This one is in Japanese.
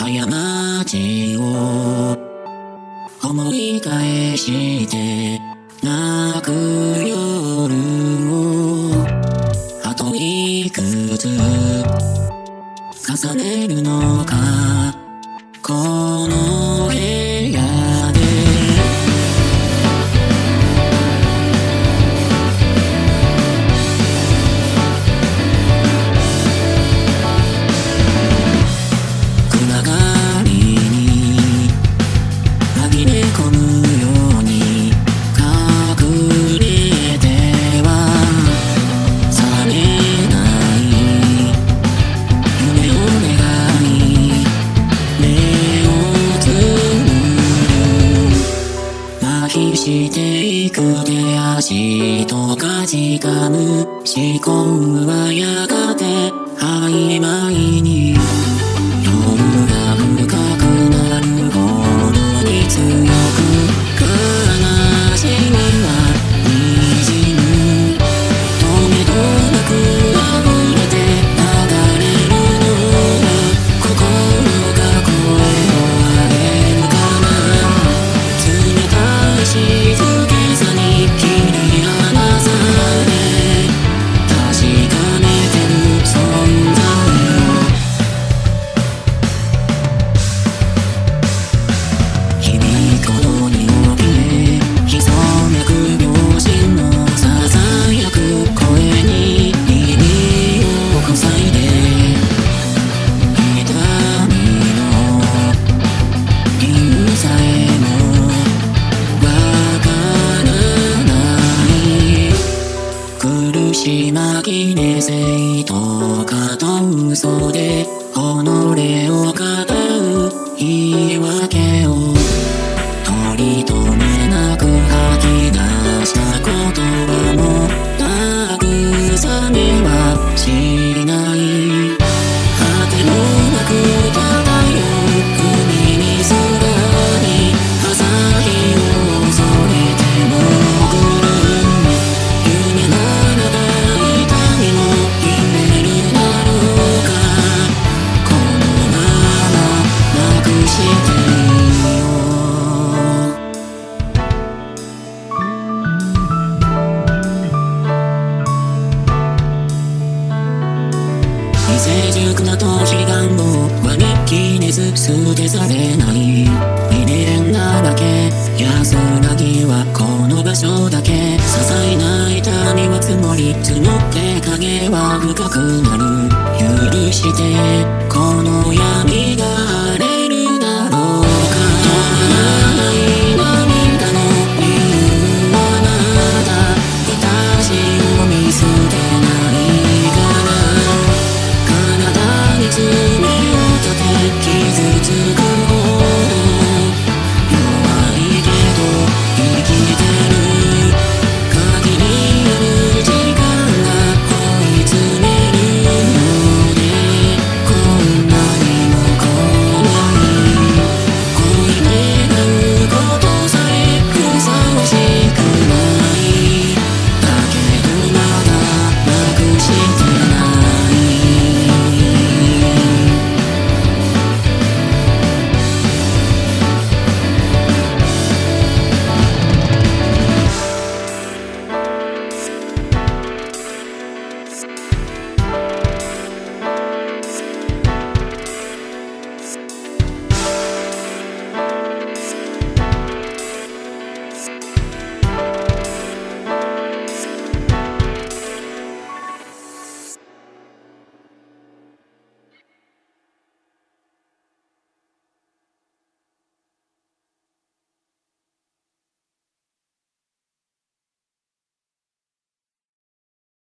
過ちを思い返して泣く夜をあといくつ重ねるのかこの部屋で暗がりに紛れ込むように隠れては覚めない夢を願い目をつむる麻痺していく手足とかじかむ思考はやがて曖昧に夜が深くなるほどに強く悲しみは滲む止めどなく溢れて流れるのは心が声を上げるかな冷たい静けさに切り離され確かめてる存在を響くほどに起き潜めく秒針のささやく声に耳を塞いで痛みの理由さえもわからない苦し紛れ正とかと嘘で己を語る言い訳を取り留めなく吐き出した言葉も慰めはしない果てもなく漂う海に空に朝日を恐れて潜る夢ならば痛みも言えるだろうかこのままなくしていよう未成熟なと悲願もは日記に捨てされない未練だらけ安らぎはこの場所だけ些細な痛みは積もり積もって影は深くなる許して